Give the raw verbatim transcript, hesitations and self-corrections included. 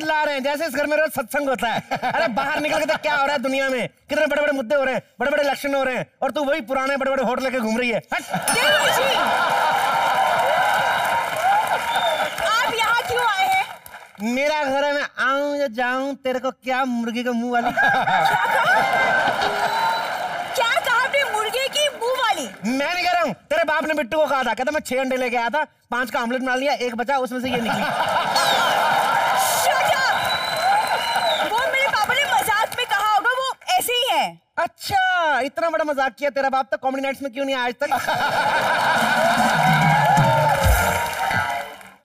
बुला रहे हैं जैसे इस घर में रोज सत्संग होता है। अरे बाहर निकल के तो क्या हो रहा है दुनिया में, कितने बड़े बड़े मुद्दे हो रहे हैं, बड़े बड़े इलेक्शन हो रहे हैं, और तू वही पुराने बड़े बड़े होटल लेके घूम रही है। देवर जी, आप यहाँ क्यों आए हैं? मेरा घर है, मैं आऊं या जाऊं, तेरे को क्या मुर्गी का मुंह वाली। क्या कहा आपने? मुर्गे की मुंह वाली? मैं नहीं कह रहा हूँ, तेरे बाप ने बिट्टू को कहा था, कहता मैं छह अंडे लेके आया था, पांच का ऑमलेट बना लिया, एक बचा, उसमें से ये निकली। Shut up! वो मेरे पापा ने मजाक में कहा होगा, वो ऐसे ही है। अच्छा, इतना बड़ा मजाक किया तेरा बाप, तो कॉमेडी नाइट्स में क्यों नहीं आया आज तक?